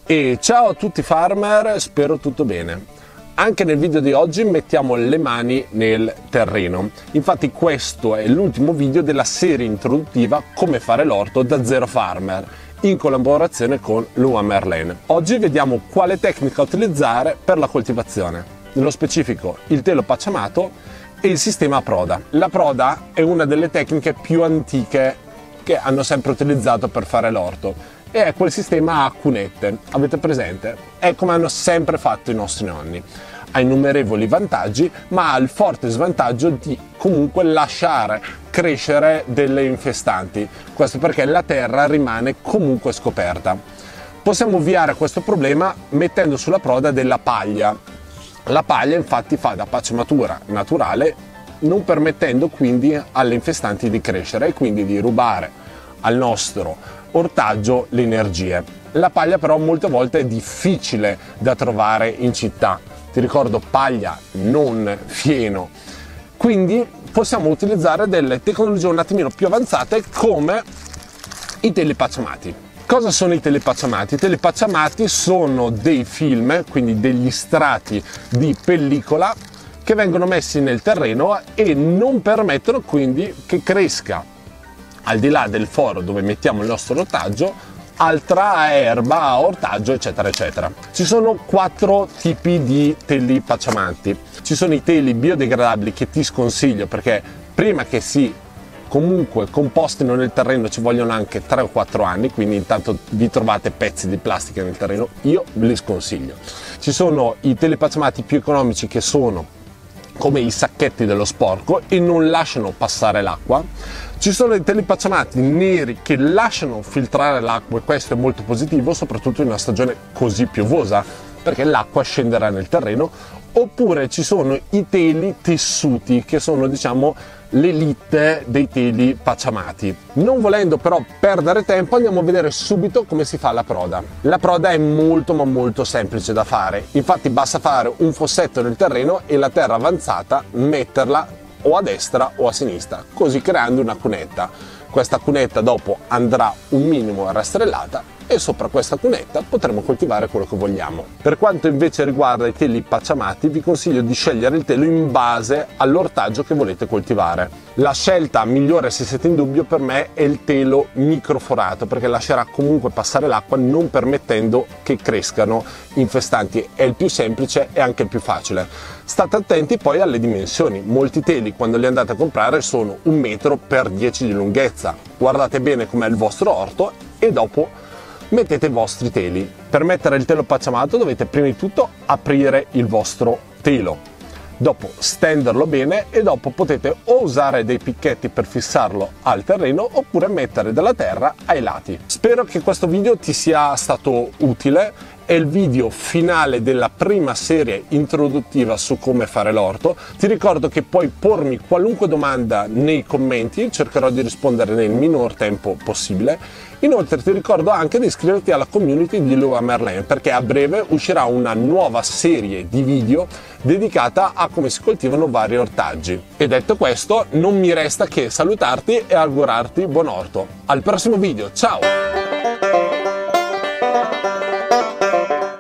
E ciao a tutti farmer, spero tutto bene. Anche nel video di oggi mettiamo le mani nel terreno. Infatti questo è l'ultimo video della serie introduttiva Come fare l'orto da Zero Farmer, in collaborazione con Leroy Merlin. Oggi vediamo quale tecnica utilizzare per la coltivazione. Nello specifico il telo pacciamato e il sistema a proda. La proda è una delle tecniche più antiche che hanno sempre utilizzato per fare l'orto. E è quel sistema a cunette, avete presente? È come hanno sempre fatto i nostri nonni. Ha innumerevoli vantaggi, ma ha il forte svantaggio di comunque lasciare crescere delle infestanti. Questo perché la terra rimane comunque scoperta. Possiamo ovviare a questo problema mettendo sulla proda della paglia. La paglia infatti fa da pacciamatura naturale, non permettendo quindi alle infestanti di crescere e quindi di rubare al nostro ortaggio le energie. La paglia però molte volte è difficile da trovare in città. Ti ricordo, paglia, non fieno. Quindi possiamo utilizzare delle tecnologie un attimino più avanzate come i teli pacciamati. Cosa sono i teli pacciamati? I teli pacciamati sono dei film, quindi degli strati di pellicola che vengono messi nel terreno e non permettono quindi che cresca, al di là del foro dove mettiamo il nostro ortaggio, altra erba, ortaggio, eccetera, eccetera. Ci sono 4 tipi di teli pacciamanti. Ci sono i teli biodegradabili che ti sconsiglio perché prima che si comunque compostino nel terreno ci vogliono anche 3 o 4 anni, quindi intanto vi trovate pezzi di plastica nel terreno, io ve li sconsiglio. Ci sono i teli pacciamati più economici che sono come i sacchetti dello sporco e non lasciano passare l'acqua. Ci sono i teli pacciamati neri che lasciano filtrare l'acqua e questo è molto positivo, soprattutto in una stagione così piovosa, perché l'acqua scenderà nel terreno. Oppure ci sono i teli tessuti che sono, diciamo, l'elite dei teli pacciamati. Non volendo però perdere tempo, andiamo a vedere subito come si fa la proda. La proda è molto ma molto semplice da fare, infatti basta fare un fossetto nel terreno e la terra avanzata metterla o a destra o a sinistra, così creando una cunetta. Questa cunetta dopo andrà un minimo rastrellata e sopra questa cunetta potremo coltivare quello che vogliamo. Per quanto invece riguarda i teli pacciamati, vi consiglio di scegliere il telo in base all'ortaggio che volete coltivare. La scelta migliore, se siete in dubbio, per me è il telo microforato, perché lascerà comunque passare l'acqua non permettendo che crescano infestanti. È il più semplice e anche il più facile. State attenti poi alle dimensioni. Molti teli, quando li andate a comprare, sono 1 metro per 10 di lunghezza. Guardate bene com'è il vostro orto e dopo mettete i vostri teli. Per mettere il telo pacciamato dovete prima di tutto aprire il vostro telo, dopo stenderlo bene e dopo potete o usare dei picchetti per fissarlo al terreno oppure mettere della terra ai lati. Spero che questo video ti sia stato utile. È il video finale della prima serie introduttiva su come fare l'orto. Ti ricordo che puoi pormi qualunque domanda nei commenti, cercherò di rispondere nel minor tempo possibile. Inoltre ti ricordo anche di iscriverti alla community di Leroy Merlin, perché a breve uscirà una nuova serie di video dedicata a come si coltivano vari ortaggi. E detto questo, non mi resta che salutarti e augurarti buon orto. Al prossimo video, ciao!